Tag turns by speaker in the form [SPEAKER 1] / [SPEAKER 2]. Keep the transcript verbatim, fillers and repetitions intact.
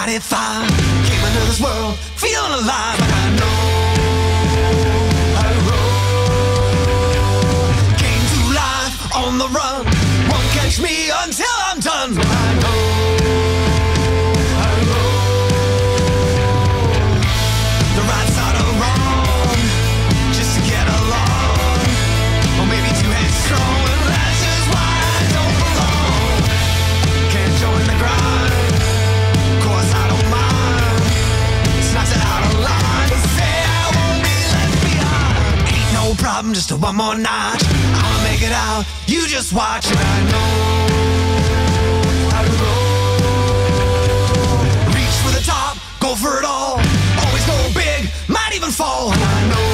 [SPEAKER 1] ninety-five, came into this world feeling alive, and I know how to roll. Came to life on the run, won't catch me until I'm done. I know how to roll. The right side of wrong, just to get along, or maybe too headstrong, and that's just why I don't belong. Can't join the grind, cause I don't mind. It's not that out of line to say I won't be left behind. Ain't no problem, just a one more notch. I'ma make it out, you just watch. And I know how to roll. Reach for the top, go for it all. Always go big, might even fall. And I know